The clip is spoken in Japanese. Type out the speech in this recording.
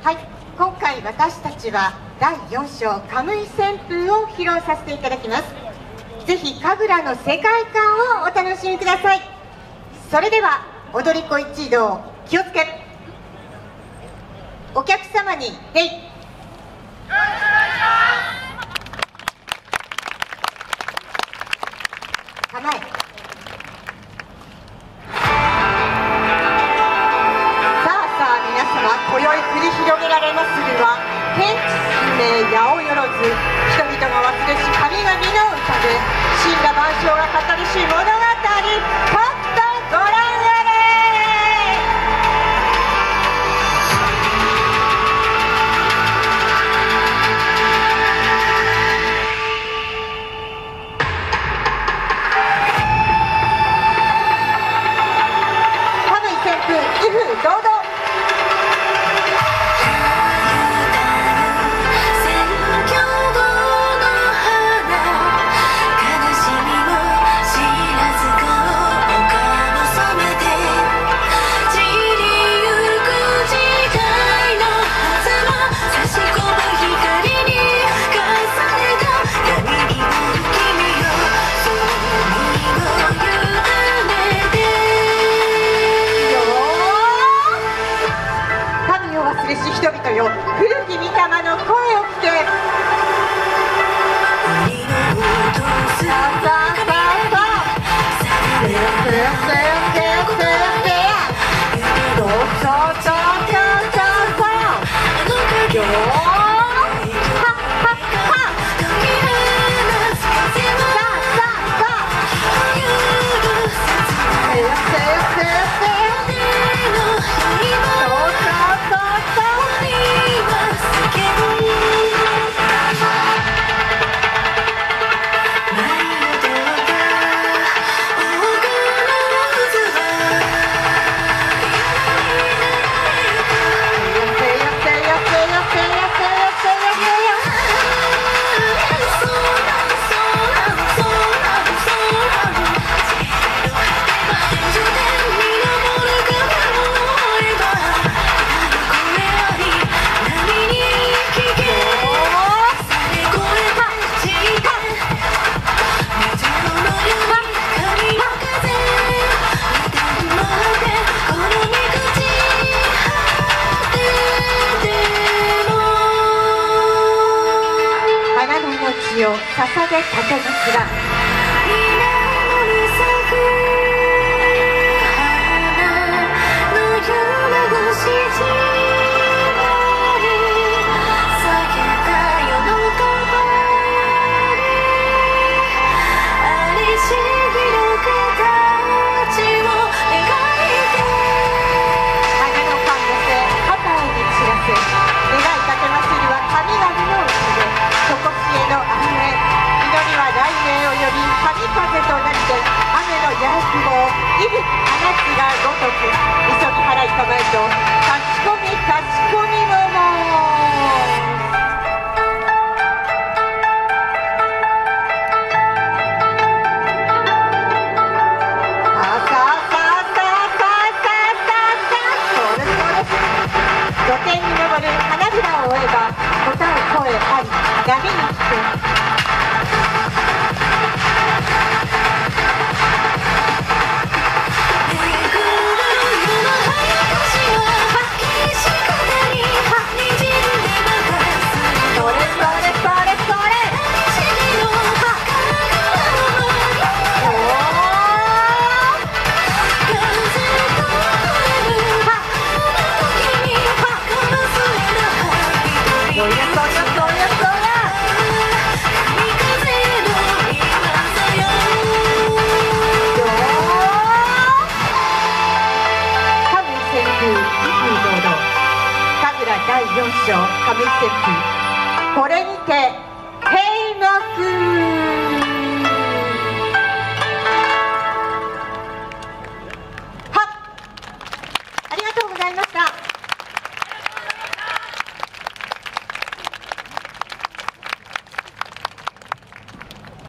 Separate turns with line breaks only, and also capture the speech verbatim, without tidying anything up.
はい、今回私たちはだいよん章カムイ旋風を披露させていただきます。ぜひ神楽の世界観をお楽しみください。それでは踊り子一同気をつけ、お客様に礼。構え。今宵繰り広げられまするは天地神明八百万、人々が忘れし神々の歌で神羅万象が語りし物語、とっとご覧あれ。カムイ旋風威風堂々。人々よ、古き御霊の声を聞け。さあさあさあさあ、せやせやせやせやせやせや、そうそうそうそうそうよー。を捧げ立てますが、風となって雨のやすぼをいぶ放つがごとく急ぎ払いたまえとかしこみかしこみももさあさあさあさあさあさあさあさあ、そうですそうです。土手に昇る花びらを追えば答う声あり波に聞く。だいよん章カムイ旋風、これにて